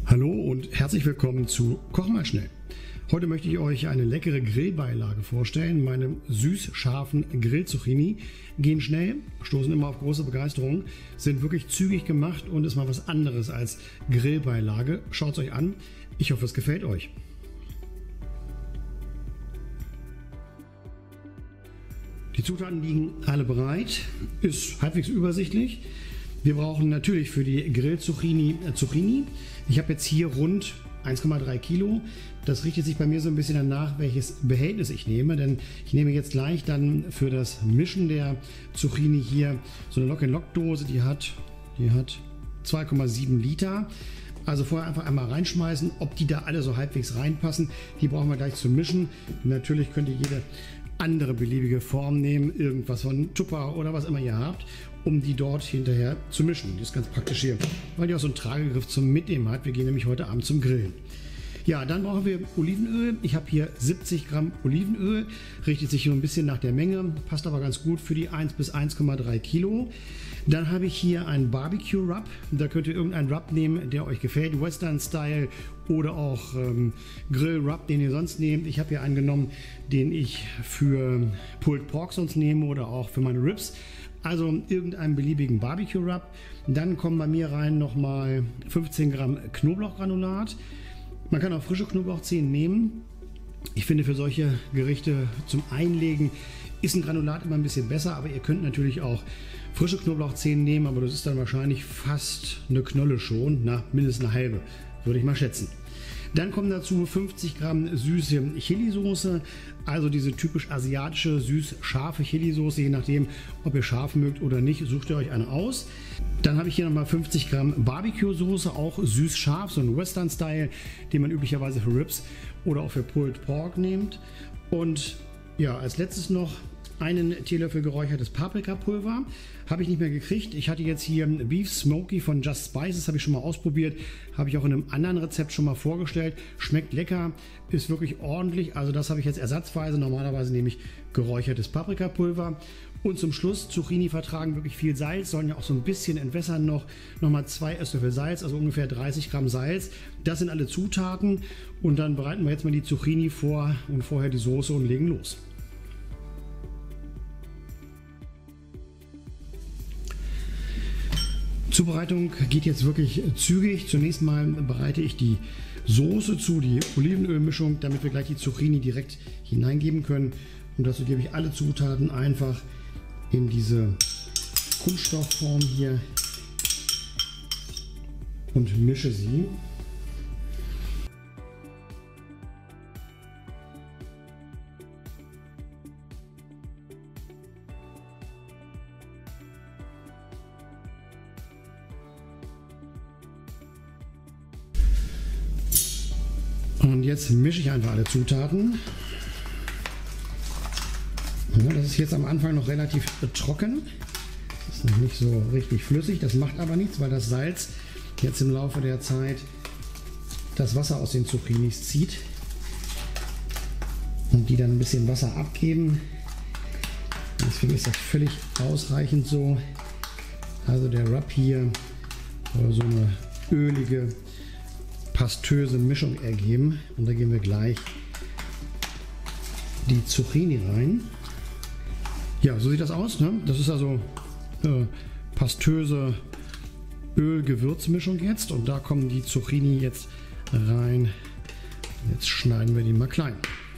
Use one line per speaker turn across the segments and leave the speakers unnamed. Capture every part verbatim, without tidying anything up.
Hallo und herzlich willkommen zu Koch mal schnell. Heute möchte ich euch eine leckere Grillbeilage vorstellen. Meine süß-scharfen Grillzucchini gehen schnell, stoßen immer auf große Begeisterung, sind wirklich zügig gemacht und ist mal was anderes als Grillbeilage. Schaut es euch an. Ich hoffe, es gefällt euch. Die Zutaten liegen alle bereit, ist halbwegs übersichtlich. Wir brauchen natürlich für die Grillzucchini äh, Zucchini. Ich habe jetzt hier rund eins Komma drei Kilo. Das richtet sich bei mir so ein bisschen danach, welches Behältnis ich nehme, denn ich nehme jetzt gleich dann für das Mischen der Zucchini hier so eine Lock-and-Lock-Dose, die hat, die hat zwei Komma sieben Liter. Also vorher einfach einmal reinschmeißen, ob die da alle so halbwegs reinpassen. Die brauchen wir gleich zum Mischen. Natürlich könnt ihr jede andere beliebige Form nehmen, irgendwas von Tupper oder was immer ihr habt, um die dort hinterher zu mischen. Die ist ganz praktisch hier, weil die auch so einen Tragegriff zum Mitnehmen hat. Wir gehen nämlich heute Abend zum Grillen. Ja, dann brauchen wir Olivenöl. Ich habe hier siebzig Gramm Olivenöl, richtet sich so ein bisschen nach der Menge, passt aber ganz gut für die eins bis eins Komma drei Kilo. Dann habe ich hier einen Barbecue Rub. Da könnt ihr irgendeinen Rub nehmen, der euch gefällt, Western Style oder auch ähm, Grill Rub, den ihr sonst nehmt. Ich habe hier einen genommen, den ich für Pulled Pork sonst nehme oder auch für meine Ribs. Also irgendeinen beliebigen Barbecue Rub. Dann kommen bei mir rein nochmal fünfzehn Gramm Knoblauchgranulat. Man kann auch frische Knoblauchzehen nehmen. Ich finde, für solche Gerichte zum Einlegen ist ein Granulat immer ein bisschen besser, aber ihr könnt natürlich auch frische Knoblauchzehen nehmen, aber das ist dann wahrscheinlich fast eine Knolle schon, na, mindestens eine halbe, würde ich mal schätzen. Dann kommen dazu fünfzig Gramm süße Chili-Soße, also diese typisch asiatische süß-scharfe Chili-Soße, je nachdem, ob ihr scharf mögt oder nicht, sucht ihr euch eine aus. Dann habe ich hier nochmal fünfzig Gramm Barbecue-Soße, auch süß-scharf, so ein Western-Style, den man üblicherweise für Ribs oder auch für Pulled Pork nimmt. Und ja, als letztes noch einen Teelöffel geräuchertes Paprikapulver. Habe ich nicht mehr gekriegt. Ich hatte jetzt hier Beef Smoky von Just Spices, habe ich schon mal ausprobiert. Habe ich auch in einem anderen Rezept schon mal vorgestellt. Schmeckt lecker, ist wirklich ordentlich. Also das habe ich jetzt ersatzweise. Normalerweise nehme ich geräuchertes Paprikapulver. Und zum Schluss, Zucchini vertragen wirklich viel Salz, sollen ja auch so ein bisschen entwässern noch. Nochmal zwei Esslöffel Salz, also ungefähr dreißig Gramm Salz. Das sind alle Zutaten. Und dann bereiten wir jetzt mal die Zucchini vor und vorher die Soße und legen los. Zubereitung geht jetzt wirklich zügig. Zunächst mal bereite ich die Soße zu, die Olivenölmischung, damit wir gleich die Zucchini direkt hineingeben können. Und dazu gebe ich alle Zutaten einfach in diese Kunststoffform hier und mische sie. Und jetzt mische ich einfach alle Zutaten. Ja, das ist jetzt am Anfang noch relativ trocken. Das ist noch nicht so richtig flüssig. Das macht aber nichts, weil das Salz jetzt im Laufe der Zeit das Wasser aus den Zucchinis zieht. Und die dann ein bisschen Wasser abgeben. Deswegen ist das völlig ausreichend so. Also der Rub hier soll so eine ölige, pastöse Mischung ergeben. Und da geben wir gleich die Zucchini rein. Ja, so sieht das aus. Ne? Das ist also äh, pastöse Öl-Gewürzmischung jetzt. Und da kommen die Zucchini jetzt rein. Jetzt schneiden wir die mal klein.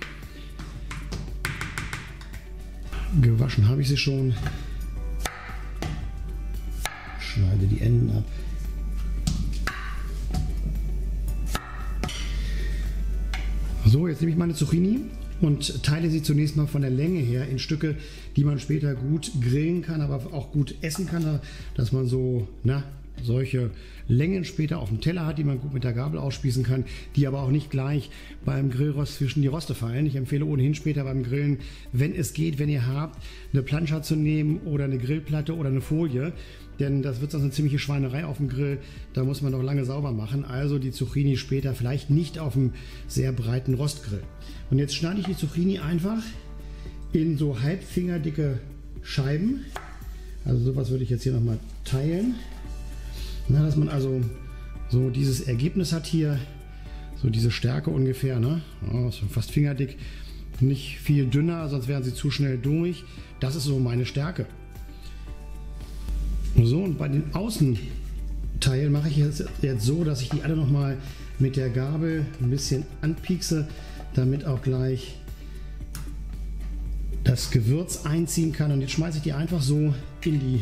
Gewaschen habe ich sie schon. Schneide die Enden ab. So, jetzt nehme ich meine Zucchini und teile sie zunächst mal von der Länge her in Stücke, die man später gut grillen kann, aber auch gut essen kann, dass man so, na, solche Längen später auf dem Teller hat, die man gut mit der Gabel ausspießen kann, die aber auch nicht gleich beim Grillrost zwischen die Roste fallen. Ich empfehle ohnehin später beim Grillen, wenn es geht, wenn ihr habt, eine Plancha zu nehmen oder eine Grillplatte oder eine Folie, denn das wird sonst eine ziemliche Schweinerei auf dem Grill. Da muss man noch lange sauber machen. Also die Zucchini später vielleicht nicht auf einem sehr breiten Rostgrill. Und jetzt schneide ich die Zucchini einfach in so halbfingerdicke Scheiben. Also sowas würde ich jetzt hier nochmal teilen. Na, dass man also so dieses Ergebnis hat hier. So diese Stärke ungefähr, ne? Oh, ist fast fingerdick. Nicht viel dünner, sonst wären sie zu schnell durch. Das ist so meine Stärke. So, und bei den Außenteilen mache ich jetzt, jetzt so, dass ich die alle nochmal mit der Gabel ein bisschen anpiekse, damit auch gleich das Gewürz einziehen kann. Und jetzt schmeiße ich die einfach so in die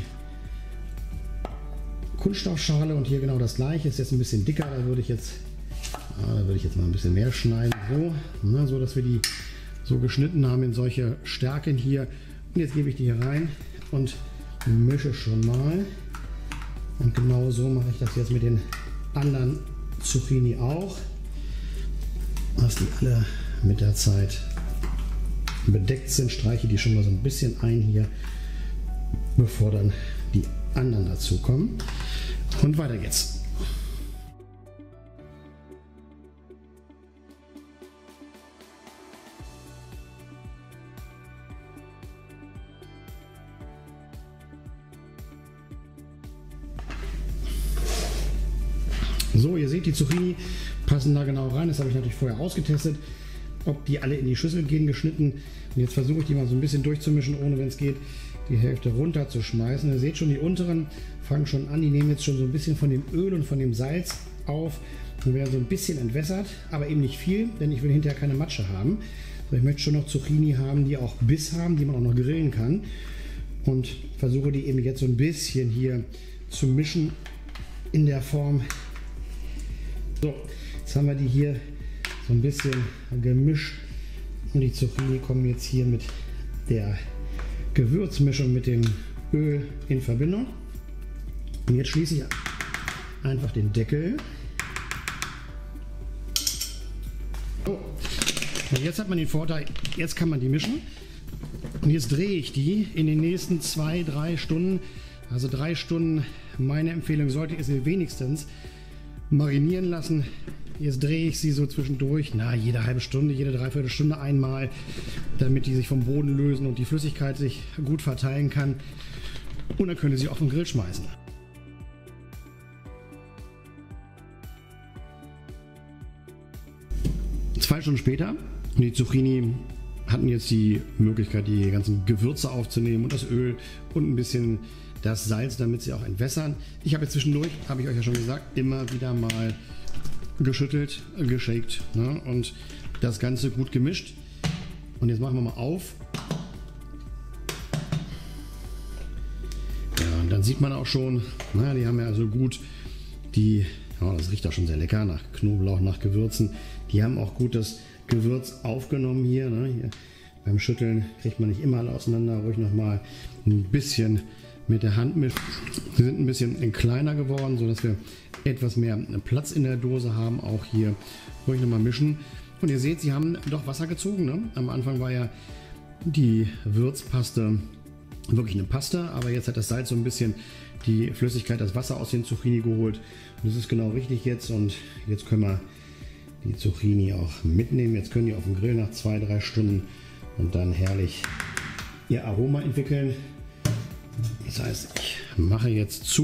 Kunststoffschale und hier genau das gleiche. Ist jetzt ein bisschen dicker, da würde ich jetzt, ah, da würde ich jetzt mal ein bisschen mehr schneiden. So, ne, so dass wir die so geschnitten haben in solche Stärken hier. Und jetzt gebe ich die hier rein und mische schon mal. Und genau so mache ich das jetzt mit den anderen Zucchini auch. Dass die alle mit der Zeit bedeckt sind, streiche die schon mal so ein bisschen ein hier, bevor dann die anderen dazu kommen. Und weiter geht's. So, ihr seht, die Zucchini passen da genau rein. Das habe ich natürlich vorher ausgetestet, ob die alle in die Schüssel gehen, geschnitten. Und jetzt versuche ich die mal so ein bisschen durchzumischen, ohne, wenn es geht, die Hälfte runter zu schmeißen. Ihr seht schon, die unteren fangen schon an. Die nehmen jetzt schon so ein bisschen von dem Öl und von dem Salz auf und werden so ein bisschen entwässert, aber eben nicht viel, denn ich will hinterher keine Matsche haben. So, ich möchte schon noch Zucchini haben, die auch Biss haben, die man auch noch grillen kann. Und versuche die eben jetzt so ein bisschen hier zu mischen in der Form. So, jetzt haben wir die hier so ein bisschen gemischt und die Zucchini kommen jetzt hier mit der Gewürzmischung mit dem Öl in Verbindung. Und jetzt schließe ich einfach den Deckel. So. Und jetzt hat man den Vorteil, jetzt kann man die mischen. Und jetzt drehe ich die in den nächsten zwei, drei Stunden. Also drei Stunden, meine Empfehlung sollte ich sie wenigstens marinieren lassen. Jetzt drehe ich sie so zwischendurch, na, jede halbe Stunde, jede Dreiviertelstunde einmal, damit die sich vom Boden lösen und die Flüssigkeit sich gut verteilen kann. Und dann könnt ihr sie auf den Grill schmeißen. Zwei Stunden später, und die Zucchini hatten jetzt die Möglichkeit, die ganzen Gewürze aufzunehmen und das Öl und ein bisschen das Salz, damit sie auch entwässern. Ich habe jetzt zwischendurch, habe ich euch ja schon gesagt, immer wieder mal geschüttelt, geshakt, ne, und das Ganze gut gemischt. Und jetzt machen wir mal auf. Ja, und dann sieht man auch schon, na, die haben ja also gut die, ja, das riecht auch schon sehr lecker nach Knoblauch, nach Gewürzen. Die haben auch gut das Gewürz aufgenommen hier, ne, hier. Beim Schütteln kriegt man nicht immer alle auseinander, ruhig noch mal ein bisschen mit der Hand mischen. Sie sind ein bisschen kleiner geworden, so dass wir etwas mehr Platz in der Dose haben. Auch hier ruhig nochmal mischen. Und ihr seht, sie haben doch Wasser gezogen. Ne? Am Anfang war ja die Würzpaste wirklich eine Paste, aber jetzt hat das Salz so ein bisschen die Flüssigkeit, das Wasser aus den Zucchini geholt. Und das ist genau richtig jetzt. Und jetzt können wir die Zucchini auch mitnehmen. Jetzt können die auf dem Grill nach zwei, drei Stunden und dann herrlich ihr Aroma entwickeln. Das heißt, ich mache jetzt zu.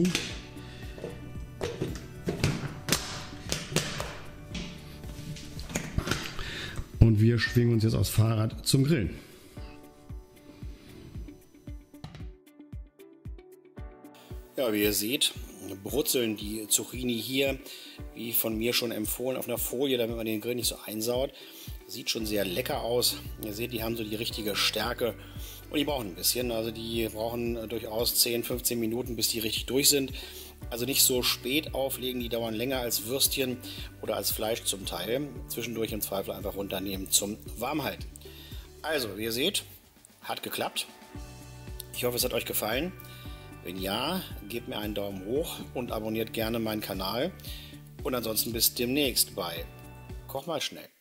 Und wir schwingen uns jetzt aufs Fahrrad zum Grillen. Ja, wie ihr seht, brutzeln die Zucchini hier, wie von mir schon empfohlen, auf einer Folie, damit man den Grill nicht so einsaut. Sieht schon sehr lecker aus. Ihr seht, die haben so die richtige Stärke. Und die brauchen ein bisschen, also die brauchen durchaus zehn, fünfzehn Minuten, bis die richtig durch sind. Also nicht so spät auflegen, die dauern länger als Würstchen oder als Fleisch zum Teil. Zwischendurch im Zweifel einfach runternehmen zum Warmhalten. Also, wie ihr seht, hat geklappt. Ich hoffe, es hat euch gefallen. Wenn ja, gebt mir einen Daumen hoch und abonniert gerne meinen Kanal. Und ansonsten bis demnächst bei Koch mal schnell.